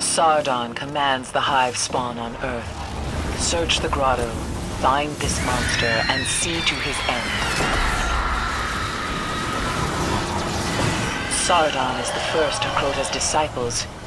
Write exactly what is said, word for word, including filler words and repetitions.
Sardon commands the hive spawn on Earth. Search the grotto, find this monster, and see to his end. Sardon is the first of Crota's disciples.